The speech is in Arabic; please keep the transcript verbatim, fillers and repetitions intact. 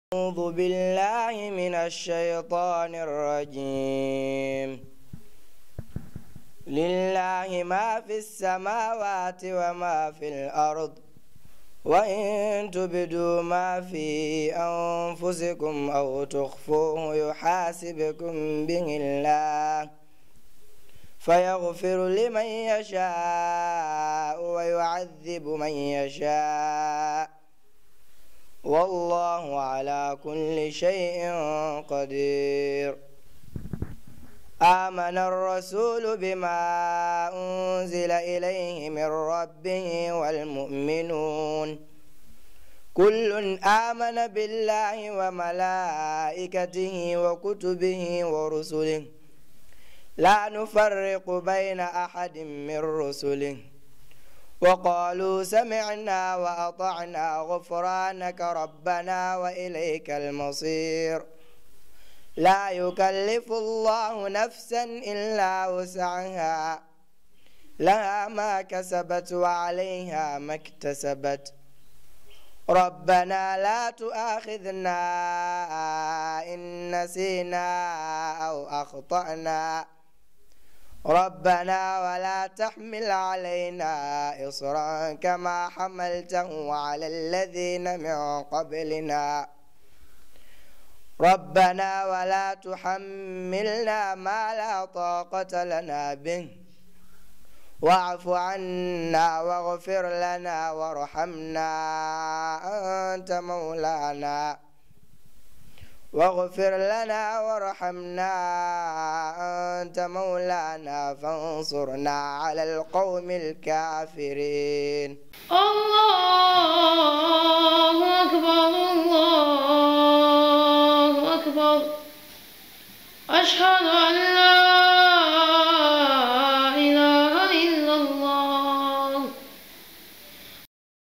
أعوذ بالله من الشيطان الرجيم. لله ما في السماوات وما في الأرض، وإن تبدوا ما في أنفسكم أو تخفوه يحاسبكم به الله فيغفر لمن يشاء ويعذب من يشاء، والله على كل شيء قدير. آمن الرسول بما أنزل إليه من ربه والمؤمنون كل آمن بالله وملائكته وكتبه ورسله لا نفرق بين أحد من رسله وقالوا سمعنا وأطعنا غفرانك ربنا وإليك المصير. لا يكلف الله نفسا إلا وسعها، لها ما كسبت وعليها ما اكتسبت. ربنا لا تؤاخذنا إن نسينا أو أخطأنا، ربنا ولا تحمل علينا إصرا كما حملته على الذين من قبلنا، ربنا ولا تحملنا ما لا طاقة لنا به، واعف عنا واغفر لنا وارحمنا أنت مولانا واغفر لنا وارحمنا أنت مولانا فانصرنا على القوم الكافرين. الله